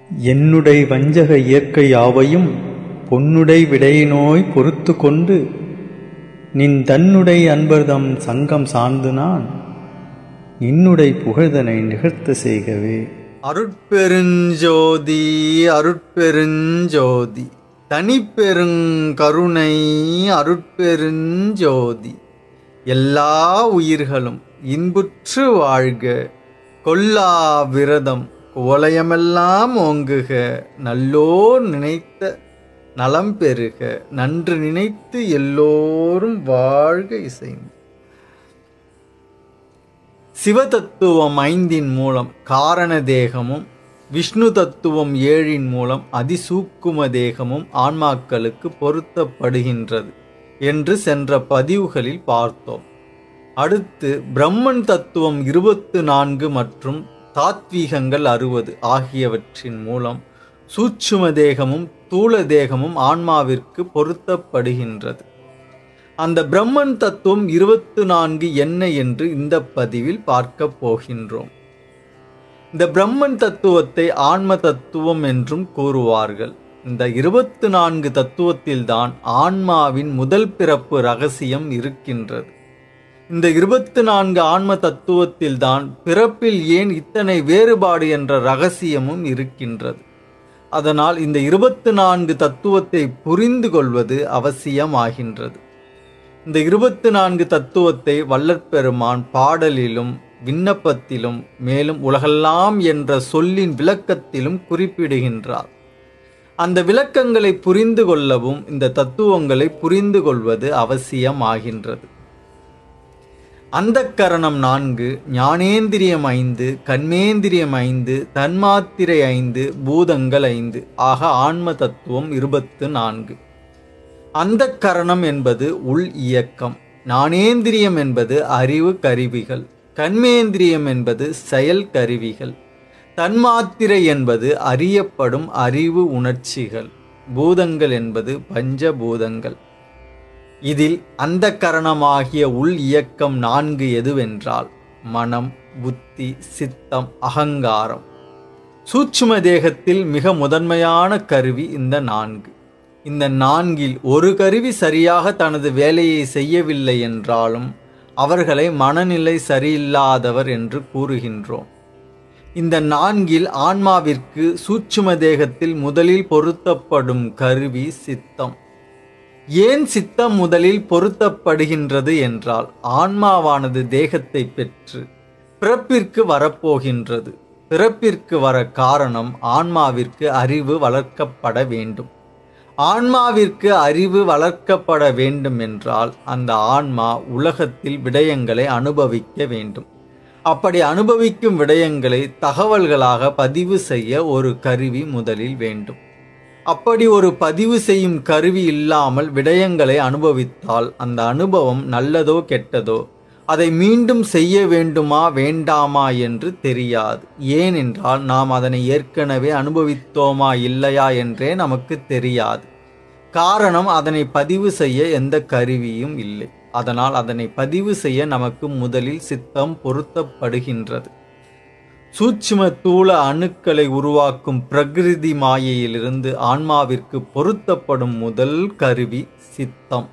என்னுடை வஞ்சக இயற்கை யாவையும் பொன்னுடை விடையினோய் பொறுத்து கொண்டு நின் தன்னுடை அன்பர்தம் சங்கம் சார்ந்து நான் இன்னுடை புகழ்தனை நிகழ்த்த செய்கவே. அருட்பெருஞ்சோதி அருட்பெருஞ்சோதி தனிப்பெருங்கருணை அருட்பெருஞ்சோதி. எல்லா உயிர்களும் இன்புற்று வாழ்க, கொல்லா விரதம் குவலயமெல்லாம் ஓங்குக, நல்லோர் நினைத்த நலம் பெறுக, நன்று நினைத்து எல்லோரும் வாழ்க இசைந்து. சிவதத்துவம் 5 மூலம் காரண தேகமும், விஷ்ணு தத்துவம் 7 மூலம் அதிசூக்கும தேகமும் ஆன்மாக்களுக்கு பொருத்தப்படுகின்றது என்று சென்ற பதிவுகளில் பார்த்தோம். அடுத்து பிரம்மன் தத்துவம் 24 மற்றும் தாத்வீகங்கள் 60 ஆகியவற்றின் மூலம் சூட்சும தேகமும் தூல தேகமும் ஆன்மாவிற்கு பொருத்தப்படுகின்றது. அந்த பிரம்மன் தத்துவம் 24 என்ன என்று இந்த பதிவில் பார்க்க போகின்றோம். இந்த பிரம்மன் தத்துவத்தை ஆன்ம தத்துவம் என்றும் கூறுவார்கள். இந்த 24 தத்துவத்தில்தான் ஆன்மாவின் முதல் பிறப்பு ரகசியம் இருக்கின்றது. இந்த 24 ஆன்ம தத்துவத்தில்தான் பிறப்பில் ஏன் இத்தனை வேறுபாடு என்ற ரகசியமும் இருக்கின்றது. அதனால் இந்த 24 தத்துவத்தை புரிந்து கொள்வது அவசியமாகின்றது. இந்த 24 தத்துவத்தை வள்ளற்பெருமான் பாடலிலும் விண்ணப்பத்திலும் மேலும் உலகெல்லாம் என்ற சொல்லின் விளக்கத்திலும் குறிப்பிடுகின்றார். அந்த விளக்கங்களை புரிந்து கொள்ளவும் இந்த தத்துவங்களை புரிந்து கொள்வது அவசியமாகின்றது. அந்தக்கரணம் 4, ஞானேந்திரியம் 5, கர்மேந்திரியம் 5, தன்மாத்திரை 5, பூதங்கள் 5 ஆக ஆன்ம தத்துவம் 24. அந்தக்கரணம் என்பது உள் இயக்கம், ஞானேந்திரியம் என்பது அறிவு கருவிகள், கர்மேந்திரியம் என்பது செயல் கருவிகள், தன்மாத்திரை என்பது அறியப்படும் அறிவு உணர்ச்சிகள், பூதங்கள் என்பது பஞ்சபூதங்கள். இதில் அந்த கரணமாகிய உள் இயக்கம் 4 எதுவென்றால் மனம், புத்தி, சித்தம், அகங்காரம். சூட்சும தேகத்தில் மிக முதன்மையான கருவி இந்த 4. இந்த 4இல் ஒரு கருவி சரியாக தனது வேலையை செய்யவில்லை என்றாலும் அவர்களை மனநிலை சரியில்லாதவர் என்று கூறுகின்றோம். இந்த 4இல் ஆன்மாவிற்கு சூட்சும தேகத்தில் முதலில் பொருத்தப்படும் கருவி சித்தம். ஏன் சித்தம் முதலில் பொருத்தப்படுகின்றது என்றால் ஆன்மாவானது தேகத்தை பெற்று பிறப்பிற்கு வரப்போகின்றது. பிறப்பிற்கு வர காரணம் ஆன்மாவிற்கு அறிவு வளர்க்கப்பட வேண்டும். ஆன்மாவிற்கு அறிவு வளர்க்கப்பட வேண்டும் என்றால் அந்த ஆன்மா உலகத்தில் விடயங்களை அனுபவிக்க வேண்டும். அப்படி அனுபவிக்கும் விடயங்களை தகவல்களாக பதிவு செய்ய ஒரு கருவி முதலில் வேண்டும். அப்படி ஒரு பதிவு செய்யும் கருவி இல்லாமல் விடயங்களை அனுபவித்தால் அந்த அனுபவம் நல்லதோ கெட்டதோ அதை மீண்டும் செய்ய வேண்டுமா வேண்டாமா என்று தெரியாது. ஏனென்றால் நாம் அதனை ஏற்கனவே அனுபவித்தோமா இல்லையா என்றே நமக்கு தெரியாது. காரணம், அதனை பதிவு செய்ய எந்த கருவியும் இல்லை. அதனால் அதனை பதிவு செய்ய நமக்கு முதலில் சித்தம் பொருத்தப்படுகின்றது. சூட்சும தூள அணுக்களை உருவாக்கும் பிரகிருதி மாயையிலிருந்து ஆன்மாவிற்கு பொருத்தப்படும் முதல் கருவி சித்தம்.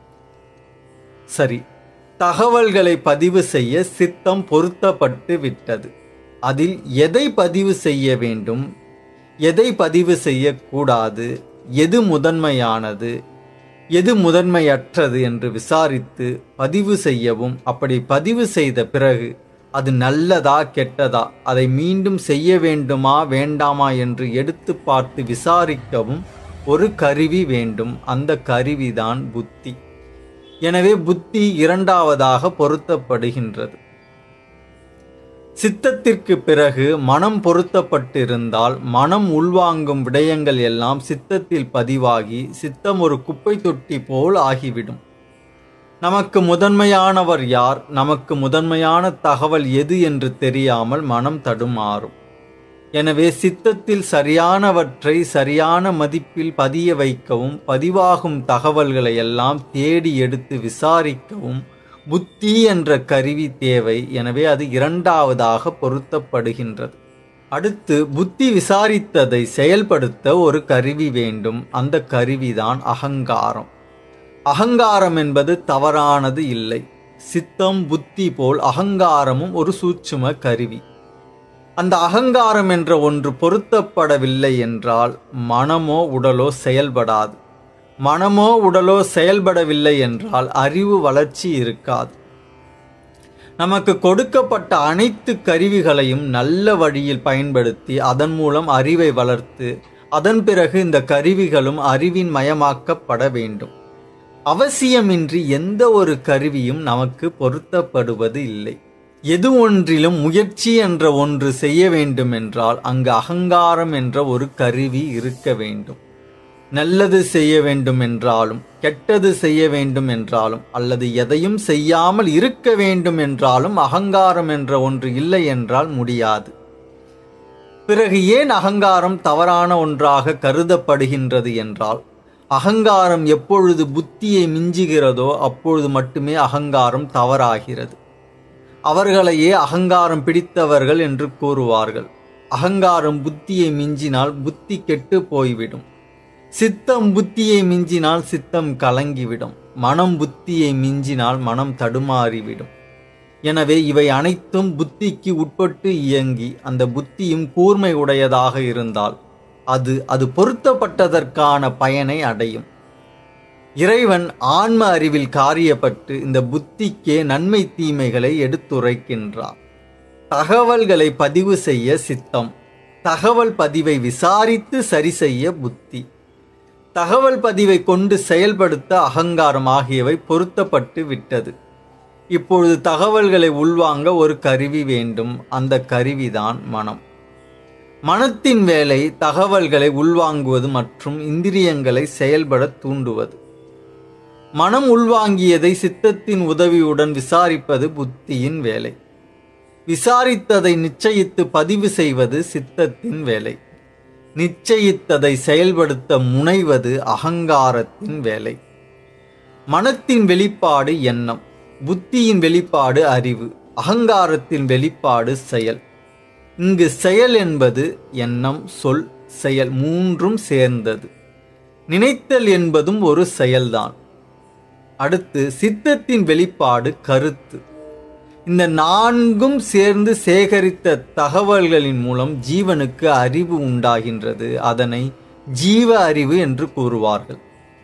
சரி, தகவல்களை பதிவு செய்ய சித்தம் பொருத்தப்பட்டு விட்டது. அதில் எதை பதிவு செய்ய வேண்டும், எதை பதிவு செய்யக்கூடாது, எது முதன்மையானது, எது முதன்மையற்றது என்று விசாரித்து பதிவு செய்யவும், அப்படி பதிவு செய்த பிறகு அது நல்லதா கெட்டதா, அதை மீண்டும் செய்ய வேண்டுமா வேண்டாமா என்று எடுத்து பார்த்து விசாரிக்கவும் ஒரு கருவி வேண்டும். அந்த கருவிதான் புத்தி. எனவே புத்தி 2வதாக பொருத்தப்படுகின்றது. சித்தத்திற்கு பிறகு மனம் பொருத்தப்பட்டிருந்தால் மனம் உள்வாங்கும் விடயங்கள் எல்லாம் சித்தத்தில் பதிவாகி சித்தம் ஒரு குப்பை தொட்டி போல் ஆகிவிடும். நமக்கு முதன்மையானவர் யார், நமக்கு முதன்மையான தகவல் எது என்று தெரியாமல் மனம் தடுமாறும். எனவே சித்தத்தில் சரியானவற்றை சரியான மதிப்பில் பதிய வைக்கவும் பதிவாகும் தகவல்களை எல்லாம் தேடி எடுத்து விசாரிக்கவும் புத்தி என்ற கருவி தேவை. எனவே அது 2வதாக பொருத்தப்படுகின்றது. அடுத்து புத்தி விசாரித்ததை செயல்படுத்த ஒரு கருவி வேண்டும். அந்த கருவிதான் அகங்காரம். அகங்காரம் என்பது தவறானது இல்லை. சித்தம் புத்தி போல் அகங்காரமும் ஒரு சூட்சும கருவி. அந்த அகங்காரம் என்ற ஒன்று பொருத்தப்படவில்லை என்றால் மனமோ உடலோ செயல்படாது. மனமோ உடலோ செயல்படவில்லை என்றால் அறிவு வளர்ச்சி இருக்காது. நமக்கு கொடுக்கப்பட்ட அனைத்து கருவிகளையும் நல்ல வழியில் பயன்படுத்தி அதன் மூலம் அறிவை வளர்த்து அதன் பிறகு இந்த கருவிகளும் அறிவின் மயமாக்கப்பட வேண்டும். அவசியமின்றி எந்த ஒரு கருவியும் நமக்கு பொருத்தப்படுவது இல்லை. எது ஒன்றிலும் முயற்சி என்ற ஒன்று செய்ய வேண்டும் என்றால் அங்கு அகங்காரம் என்ற ஒரு கருவி இருக்க வேண்டும். நல்லது செய்ய வேண்டும் என்றாலும் கெட்டது செய்ய வேண்டும் என்றாலும் அல்லது எதையும் செய்யாமல் இருக்க வேண்டும் என்றாலும் அகங்காரம் என்ற ஒன்று இல்லை என்றால் முடியாது. பிறகு ஏன் அகங்காரம் தவறான ஒன்றாக கருதப்படுகின்றது என்றால், அகங்காரம் எப்பொழுது புத்தியை மிஞ்சுகிறதோ அப்பொழுது மட்டுமே அகங்காரம் தவறாகிறது. அவர்களையே அகங்காரம் பிடித்தவர்கள் என்று கூறுவார்கள். அகங்காரம் புத்தியை மிஞ்சினால் புத்தி கெட்டு போய்விடும். சித்தம் புத்தியை மிஞ்சினால் சித்தம் கலங்கிவிடும். மனம் புத்தியை மிஞ்சினால் மனம் தடுமாறிவிடும். எனவே இவை அனைத்தும் புத்திக்கு உட்பட்டு இயங்கி அந்த புத்தியும் கூர்மை உடையதாக இருந்தால் அது பொருத்தப்பட்டதற்கான பயனை அடையும். இறைவன் ஆன்ம அறிவில் காரியப்பட்டு இந்த புத்திக்கே நன்மை தீமைகளை எடுத்துரைக்கின்றார். தகவல்களை பதிவு செய்ய சித்தம், தகவல் பதிவை விசாரித்து சரி செய்ய புத்தி, தகவல் பதிவை கொண்டு செயல்படுத்த அகங்காரம் ஆகியவை பொருத்தப்பட்டு விட்டது. இப்பொழுது தகவல்களை உள்வாங்க ஒரு கருவி வேண்டும். அந்த கருவிதான் மனம். மனத்தின் வேலை தகவல்களை உள்வாங்குவது மற்றும் இந்திரியங்களை செயல்பட தூண்டுவது. மனம் உள்வாங்கியதை சித்தத்தின் உதவியுடன் விசாரிப்பது புத்தியின் வேலை. விசாரித்ததை நிச்சயித்து பதிவு செய்வது சித்தத்தின் வேலை. நிச்சயித்ததை செயல்படுத்த முனைவது அகங்காரத்தின் வேலை. மனத்தின் வெளிப்பாடு எண்ணம், புத்தியின் வெளிப்பாடு அறிவு, அகங்காரத்தின் வெளிப்பாடு செயல். இங்கு செயல் என்பது எண்ணம், சொல், செயல் மூன்றும் சேர்ந்தது. நினைத்தல் என்பதும் ஒரு செயல்தான். அடுத்து சித்தத்தின் வெளிப்பாடு கருத்து. இந்த நான்கும் சேர்ந்து சேகரித்த தகவல்களின் மூலம் ஜீவனுக்கு அறிவு உண்டாகின்றது. அதனை ஜீவ அறிவு என்று கூறுவார்கள்.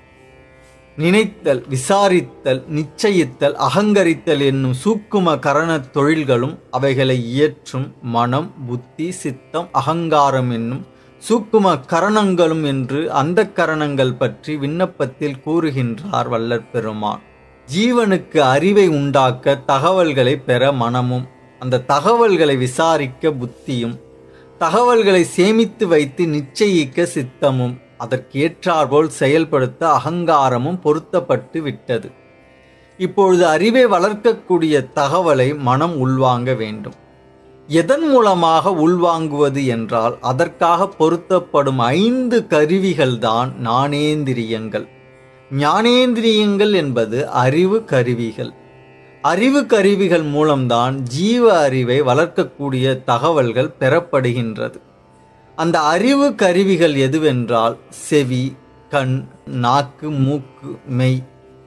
நினைத்தல், விசாரித்தல், நிச்சயித்தல், அகங்கரித்தல் என்னும் சூக்கும கரண தொழில்களும் அவைகளை இயற்றும் மனம், புத்தி, சித்தம், அகங்காரம் என்னும் சூக்கும கரணங்களும் என்று அந்த கரணங்கள் பற்றி விண்ணப்பத்தில் கூறுகின்றார் வள்ளற் பெருமான். ஜீவனுக்கு அறிவை உண்டாக்க தகவல்களை பெற மனமும், அந்த தகவல்களை விசாரிக்க புத்தியும், தகவல்களை சேமித்து வைத்து நிச்சயிக்க சித்தமும், அதற்கேற்றாற்போல் செயல்படுத்த அகங்காரமும் பொருத்தப்பட்டு விட்டது. இப்பொழுது அறிவை வளர்க்கக்கூடிய தகவலை மனம் உள்வாங்க வேண்டும். எதன் மூலமாக உள்வாங்குவது என்றால் அதற்காக பொருத்தப்படும் 5 கருவிகள்தான் ஞானேந்திரியங்கள். ஞானேந்திரியங்கள் என்பது அறிவு கருவிகள். அறிவு கருவிகள் மூலம்தான் ஜீவ அறிவை வளர்க்கக்கூடிய தகவல்கள் பெறப்படுகின்றது. அந்த அறிவு கருவிகள் எதுவென்றால் செவி, கண், நாக்கு, மூக்கு, மெய்.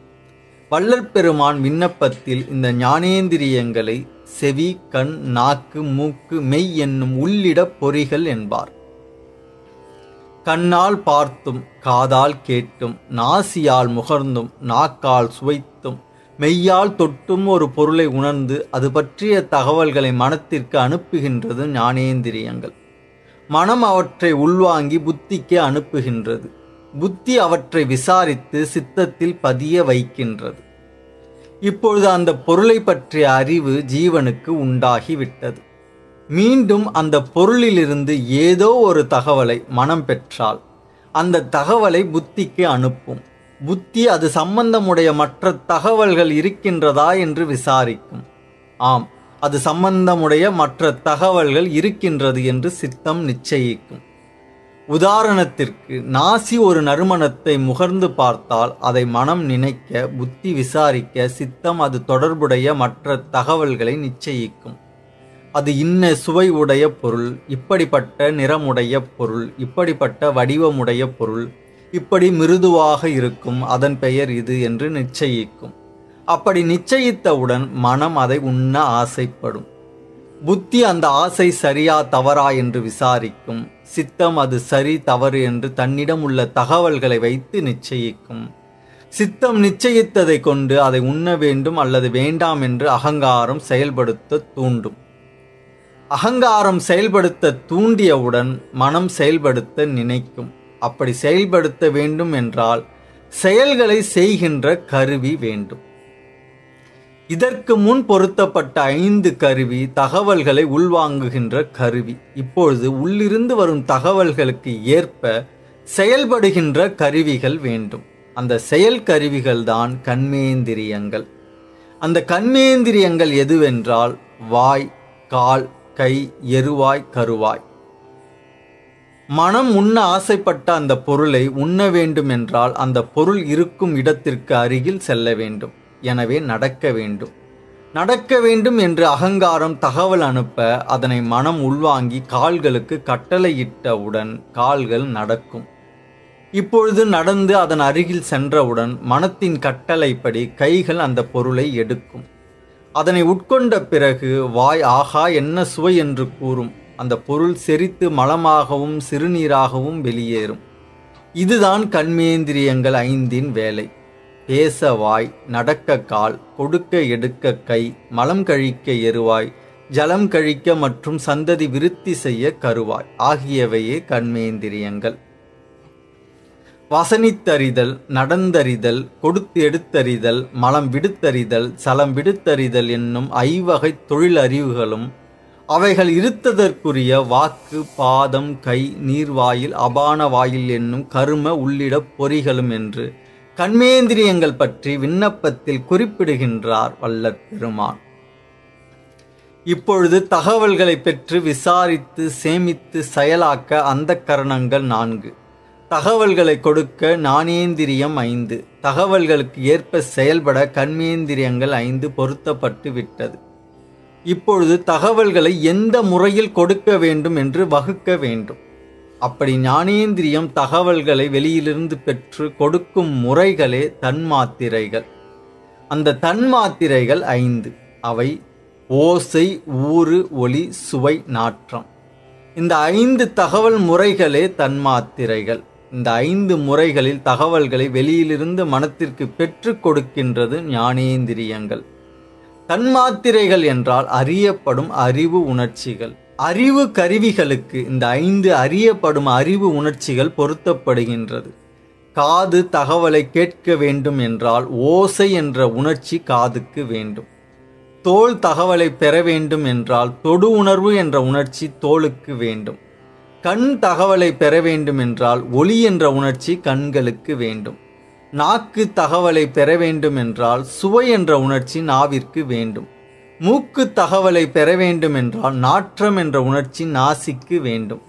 வள்ளற் பெருமான் விண்ணப்பத்தில் இந்த ஞானேந்திரியங்களை செவி, கண், நாக்கு, மூக்கு, மெய் என்னும் உள்ளிட பொறிகள் என்பார். கண்ணால் பார்த்தும், காதால் கேட்டும், நாசியால் முகர்ந்தும், நாக்கால் சுவைத்தும், மெய்யால் தொட்டும் ஒரு பொருளை உணர்ந்து அது பற்றிய தகவல்களை மனத்திற்கு அனுப்புகின்றது ஞானேந்திரியங்கள். மனம் அவற்றை உள்வாங்கி புத்திக்கு அனுப்புகின்றது. புத்தி அவற்றை விசாரித்து சித்தத்தில் பதிய வைக்கின்றது. இப்பொழுது அந்த பொருளை பற்றிய அறிவு ஜீவனுக்கு உண்டாகிவிட்டது. மீண்டும் அந்த பொருளிலிருந்து ஏதோ ஒரு தகவலை மனம் பெற்றால் அந்த தகவலை புத்திக்கு அனுப்பும். புத்தி அது சம்பந்தமுடைய மற்ற தகவல்கள் இருக்கின்றதா என்று விசாரிக்கும். ஆம், அது சம்பந்தமுடைய மற்ற தகவல்கள் இருக்கின்றது என்று சித்தம் நிச்சயிக்கும். உதாரணத்திற்கு, நாசி ஒரு நறுமணத்தை முகர்ந்து பார்த்தால் அதை மனம் நினைக்க, புத்தி விசாரிக்க, சித்தம் அது தொடர்புடைய மற்ற தகவல்களை நிச்சயிக்கும். அது இன்ன சுவை உடைய பொருள், இப்படிப்பட்ட நிறமுடைய பொருள், இப்படிப்பட்ட வடிவமுடைய பொருள், இப்படி மிருதுவாக இருக்கும், அதன் பெயர் இது என்று நிச்சயிக்கும். அப்படி நிச்சயித்தவுடன் மனம் அதை உண்ண ஆசைப்படும். புத்தி அந்த ஆசை சரியா தவறா என்று விசாரிக்கும். சித்தம் அது சரி தவறு என்று தன்னிடம் உள்ள தகவல்களை வைத்து நிச்சயிக்கும். சித்தம் நிச்சயித்ததை கொண்டு அதை உண்ண வேண்டும் அல்லது வேண்டாம் என்று அகங்காரம் செயல்படுத்த தூண்டும். அகங்காரம் செயல்படுத்த தூண்டியவுடன் மனம் செயல்படுத்த நினைக்கும். அப்படி செயல்படுத்த வேண்டும் என்றால் செயல்களை செய்கின்ற கருவி வேண்டும். இதற்கு முன் பொருத்தப்பட்ட 5 கருவி தகவல்களை உள்வாங்குகின்ற கருவி. இப்பொழுது உள்ளிருந்து வரும் தகவல்களுக்கு ஏற்ப செயல்படுகின்ற கருவிகள் வேண்டும். அந்த செயல் கருவிகள் தான் கண்மேந்திரியங்கள். அந்த கண்மேந்திரியங்கள் எதுவென்றால் வாய், கால், கை, எருவாய், கருவாய். மனம் உண்ண ஆசைப்பட்ட அந்த பொருளை உண்ண வேண்டும் என்றால் அந்த பொருள் இருக்கும் இடத்திற்கு அருகில் செல்ல வேண்டும். எனவே நடக்க வேண்டும். நடக்க வேண்டும் என்று அகங்காரம் தகவல் அனுப்ப அதனை மனம் உள்வாங்கி கால்களுக்கு கட்டளையிட்டவுடன் கால்கள் நடக்கும். இப்பொழுது நடந்து அதன் அருகில் சென்றவுடன் மனத்தின் கட்டளைப்படி கைகள் அந்த பொருளை எடுக்கும். அதனை உட்கொண்ட பிறகு வாய் ஆகா என்ன சுவை என்று கூறும். அந்த பொருள் செரித்து மலமாகவும் சிறுநீராகவும் வெளியேறும். இதுதான் கண்மேந்திரியங்கள் 5 வேலை. பேச வாய், நடக்க கால், கொடுக்க எடுக்க கை, மலம் கழிக்க எருவாய், ஜலம் கழிக்க மற்றும் சந்ததி விருத்தி செய்ய கருவாய் ஆகியவையே கண்மேந்திரியங்கள். வசனித்தறிதல், நடந்தறிதல், கொடுத்து எடுத்தறிதல், மலம் விடுத்தறிதல், சலம் விடுத்தறிதல் என்னும் 5 வகை தொழில் அறிவுகளும் அவைகள் இருத்ததற்குரிய வாக்கு, பாதம், கை, நீர்வாயில், அபான வாயில் என்னும் கரும உள்ளிட பொறிகளும் என்று கண்மேந்திரியங்கள் பற்றி விண்ணப்பத்தில் குறிப்பிடுகின்றார் வள்ளற் பெருமான். இப்பொழுது தகவல்களை பெற்று விசாரித்து சேமித்து செயலாக்க அந்தக்கரணங்கள் 4, தகவல்களை கொடுக்க ஞானேந்திரியம் 5, தகவல்களுக்கு ஏற்ப செயல்பட கண்மேந்திரியங்கள் 5 பொருத்தப்பட்டு விட்டது. இப்பொழுது தகவல்களை எந்த முறையில் கொடுக்க வேண்டும் என்று வகுக்க வேண்டும். அப்படி ஞானேந்திரியம் தகவல்களை வெளியிலிருந்து பெற்று கொடுக்கும் முறைகளே தன்மாத்திரைகள். அந்த தன்மாத்திரைகள் 5. அவை ஓசை, ஊறு, ஒளி, சுவை, நாற்றம். இந்த 5 தகவல் முறைகளே தன்மாத்திரைகள். இந்த 5 முறைகளில் தகவல்களை வெளியிலிருந்து மனத்திற்கு பெற்று கொடுக்கின்றது ஞானேந்திரியங்கள். தன்மாத்திரைகள் என்றால் அறியப்படும் அறிவு உணர்ச்சிகள். அறிவு கருவிகளுக்கு இந்த 5 அறியப்படும் அறிவு உணர்ச்சிகள் பொருத்தப்படுகின்றது. காது தகவலை கேட்க வேண்டும் என்றால் ஓசை என்ற உணர்ச்சி காதுக்கு வேண்டும். தோல் தகவலை பெற வேண்டும் என்றால் தொடு உணர்வு என்ற உணர்ச்சி தோலுக்கு வேண்டும். கண் தகவலை பெற வேண்டும் என்றால் ஒளி என்ற உணர்ச்சி கண்களுக்கு வேண்டும். நாக்கு தகவலை பெற வேண்டும் என்றால் சுவை என்ற உணர்ச்சி நாவிற்கு வேண்டும். மூக்கு தகவலை பெற வேண்டும் என்றால் நாற்றம் என்ற உணர்ச்சி நாசிக்கு வேண்டும்.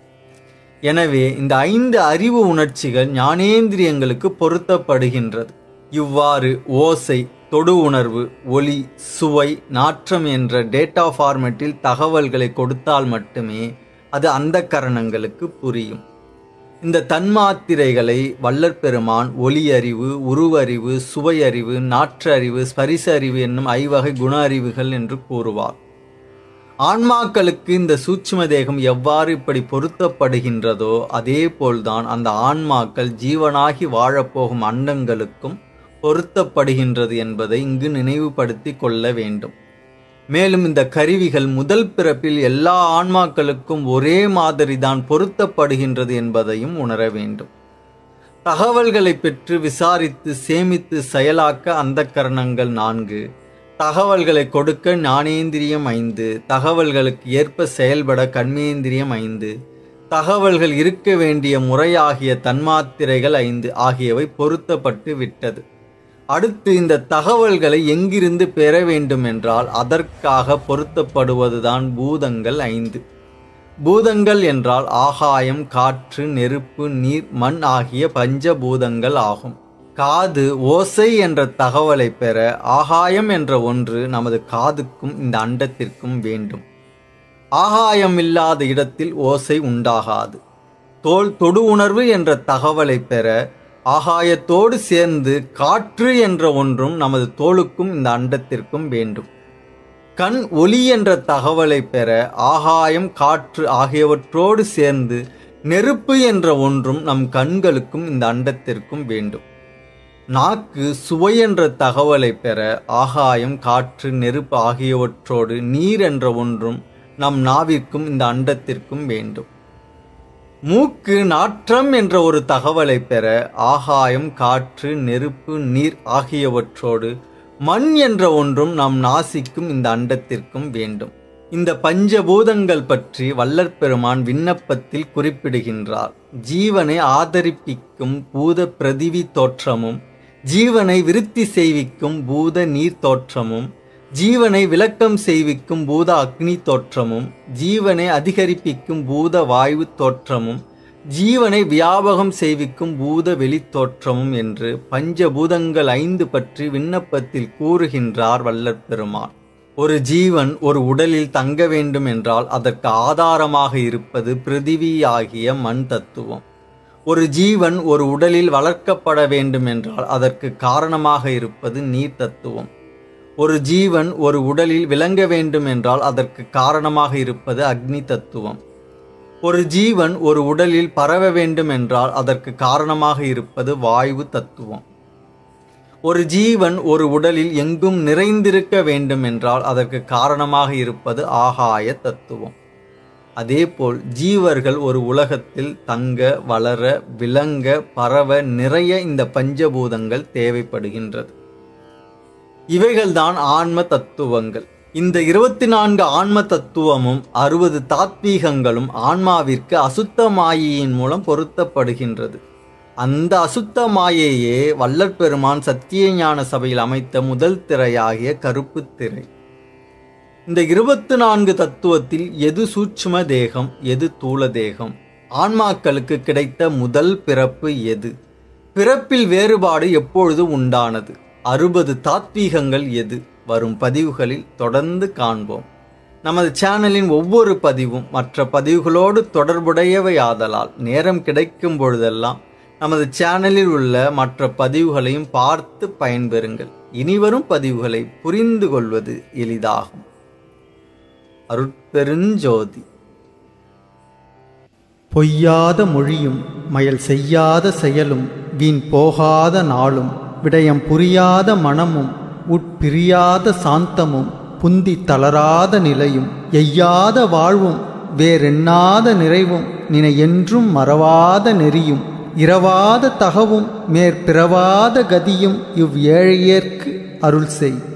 எனவே இந்த 5 அறிவு உணர்ச்சிகள் ஞானேந்திரியங்களுக்கு பொருத்தப்படுகின்றது. இவ்வாறு ஓசை, தொடு உணர்வு, ஒளி, சுவை, நாற்றம் என்ற டேட்டா ஃபார்மேட்டில் தகவல்களை கொடுத்தால் மட்டுமே அது அந்தக்கரணங்களுக்கு புரியும். இந்த தன்மாத்திரைகளை வள்ளற் பெருமான் ஒளி அறிவு, உருவறிவு, சுவை அறிவு, நாற்ற அறிவு, ஸ்பரிச அறிவு என்னும் 5 வகை குண அறிவுகள் என்று கூறுவார். ஆன்மாக்களுக்கு இந்த சூட்சும தேகம் எவ்வாறு இப்படி பொருத்தப்படுகின்றதோ அதே போல்தான் அந்த ஆன்மாக்கள் ஜீவனாகி வாழப்போகும் அண்டங்களுக்கும் பொருத்தப்படுகின்றது என்பதை இங்கு நினைவுபடுத்தி கொள்ள வேண்டும். மேலும் இந்த கருவிகள் முதல் பிறப்பில் எல்லா ஆன்மாக்களுக்கும் ஒரே மாதிரி தான் பொருத்தப்படுகின்றது என்பதையும் உணர வேண்டும். தகவல்களை பெற்று விசாரித்து சேமித்து செயலாக்க அந்தக்கரணங்கள் 4, தகவல்களை கொடுக்க ஞானேந்திரியம் 5, தகவல்களுக்கு ஏற்ப செயல்பட கண்மேந்திரியம் 5, தகவல்கள் இருக்க வேண்டிய முறையாகிய தன்மாத்திரைகள் 5 ஆகியவை பொருத்தப்பட்டு விட்டது. அடுத்து இந்த தகவல்களை எங்கிருந்து பெற வேண்டும் என்றால் அதற்காக பொருத்தப்படுவதுதான் பூதங்கள் 5. பூதங்கள் என்றால் ஆகாயம், காற்று, நெருப்பு, நீர், மண் ஆகிய பஞ்சபூதங்கள் ஆகும். காது ஓசை என்ற தகவலை பெற ஆகாயம் என்ற ஒன்று நமது காதுக்கும் இந்த அண்டத்திற்கும் வேண்டும். ஆகாயம் இல்லாத இடத்தில் ஓசை உண்டாகாது. தோல் தொடு உணர்வு என்ற தகவலை பெற ஆகாயத்தோடு சேர்ந்து காற்று என்ற ஒன்றும் நமது தோலுக்கும் இந்த அண்டத்திற்கும் வேண்டும். கண் ஒளி என்ற தகவலை பெற ஆகாயம், காற்று ஆகியவற்றோடு சேர்ந்து நெருப்பு என்ற ஒன்றும் நம் கண்களுக்கும் இந்த அண்டத்திற்கும் வேண்டும். நாக்கு சுவை என்ற தகவலை பெற ஆகாயம், காற்று, நெருப்பு ஆகியவற்றோடு நீர் என்ற ஒன்றும் நம் நாவிற்கும் இந்த அண்டத்திற்கும் வேண்டும். மூக்கு நாற்றம் என்ற ஒரு தகவலை பெற ஆகாயம், காற்று, நெருப்பு, நீர் ஆகியவற்றோடு மண் என்ற ஒன்றும் நம் நாசிக்கும் இந்த அண்டத்திற்கும் வேண்டும். இந்த பஞ்சபூதங்கள் பற்றி வள்ளற் பெருமான் விண்ணப்பத்தில் குறிப்பிடுகின்றார். ஜீவனை ஆதரிப்பிக்கும் பூத பிரதிவி தோற்றமும், ஜீவனை விருத்தி செய்விக்கும் பூத நீர் தோற்றமும், ஜீவனை விளக்கம் செய்விக்கும் பூத அக்னி தோற்றமும், ஜீவனை அதிகரிப்பிக்கும் பூத வாயு தோற்றமும், ஜீவனை வியாபகம் செய்விக்கும் பூத வெளித்தோற்றமும் என்று பஞ்சபூதங்கள் 5 பற்றி விண்ணப்பத்தில் கூறுகின்றார் வள்ளற் பெருமான். ஒரு ஜீவன் ஒரு உடலில் தங்க வேண்டும் என்றால் அதற்கு ஆதாரமாக இருப்பது பிருதிவி ஆகிய மண் தத்துவம். ஒரு ஜீவன் ஒரு உடலில் வளர்க்கப்பட வேண்டும் என்றால் அதற்கு காரணமாக இருப்பது நீர் தத்துவம். ஒரு ஜீவன் ஒரு உடலில் விளங்க வேண்டும் என்றால் அதற்கு காரணமாக இருப்பது அக்னி தத்துவம். ஒரு ஜீவன் ஒரு உடலில் பரவ வேண்டும் என்றால் அதற்கு காரணமாக இருப்பது வாயு தத்துவம். ஒரு ஜீவன் ஒரு உடலில் எங்கும் நிறைந்திருக்க வேண்டும் என்றால் அதற்கு காரணமாக இருப்பது ஆகாய தத்துவம். அதேபோல் ஜீவர்கள் ஒரு உலகத்தில் தங்க, வளர, விளங்க, பரவ நிறைய இந்த பஞ்சபூதங்கள் தேவைப்படுகின்றது. இவைகள்தான் ஆன்ம தத்துவங்கள். இந்த 24 ஆன்ம தத்துவமும் 60 தாத்வீகங்களும் ஆன்மாவிற்கு அசுத்த மாயையின் மூலம் பொருத்தப்படுகின்றது. அந்த அசுத்த மாயையே வள்ளற் பெருமான் சத்திய ஞான சபையில் அமைத்த முதல் திரையாகிய கருப்பு திரை. இந்த 24 தத்துவத்தில் எது சூட்சும தேகம், எது தூல தேகம்? ஆன்மாக்களுக்கு கிடைத்த முதல் பிறப்பு எது? பிறப்பில் வேறுபாடு எப்பொழுது உண்டானது? 60 தாத்வீகங்கள் எது? வரும் பதிவுகளில் தொடர்ந்து காண்போம். நமது சேனலின் ஒவ்வொரு பதிவும் மற்ற பதிவுகளோடு தொடர்புடையவை ஆதலால் நேரம் கிடைக்கும் பொழுதெல்லாம் நமது சேனலில் உள்ள மற்ற பதிவுகளையும் பார்த்து பயன்பெறுங்கள். இனிவரும் பதிவுகளை புரிந்து கொள்வது எளிதாகும். அருட்பெருஞ்சோதி. பொய்யாத மொழியும் மயல் செய்யாத செயலும் வீண் போகாத நாளும் விடயம் புரியாத மனமும் உட்பிரியாத சாந்தமும் புந்தி தளராத நிலையும் எய்யாத வாழ்வும் வேறெண்ணாத நிறைவும் நினை என்றும் மறவாத நெறியும் இரவாத தகவும் மேற்பிறவாத கதியும் இவ் ஏழையேற்கு அருள் செய்.